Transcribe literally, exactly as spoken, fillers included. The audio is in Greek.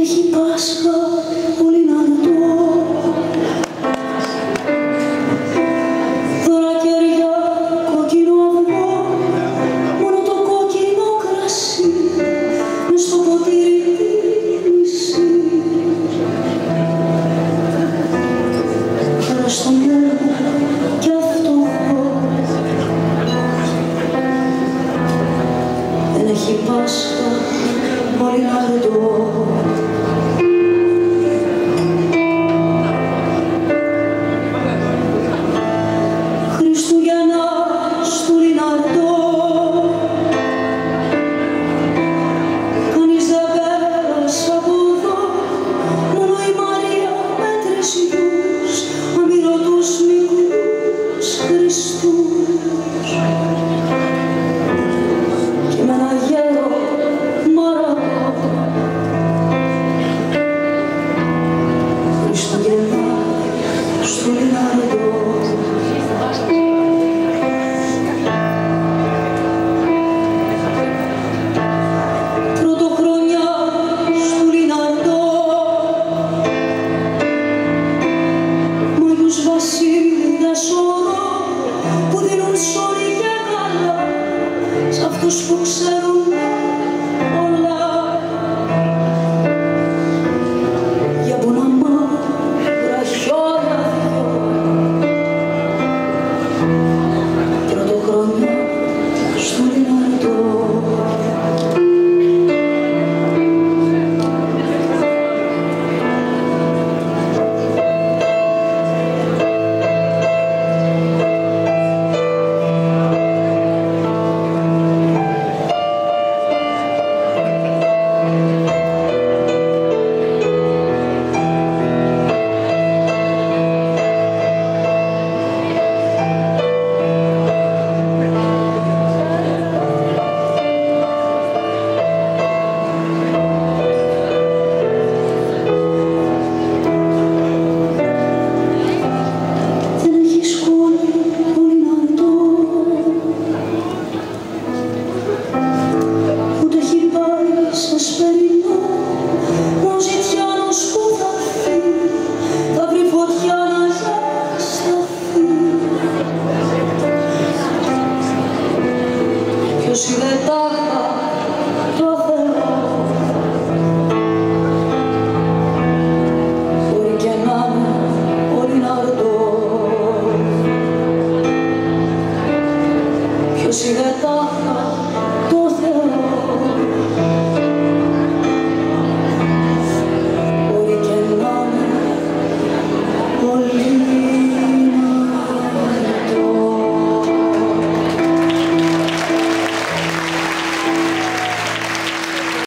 έχει Πάσχα πολύ να δω. Δώρα κεριά, κόκκινο αυγό, μόνο το κόκκινο κρασί μες στο ποτήρι μισή. Πέρα στον έργο κι αυτοχό δεν έχει Πάσχα πολύ να δω. Χριστούγεννα στο Λιναρντό κανείς δεν πέρασε από εδώ, μόνο η Μαρία με τρεις γιους, αμυρωτούς μικρούς Χριστούς και με ένα γέρο μαραγό. Χριστούγεννα στο Λιναρντό. Πρωτοχρονιά στο Λιναρντό, μάγιους βασίλειδες σωρό που δίνουν σόρι και καλά σ' αυτούς που ξέρουν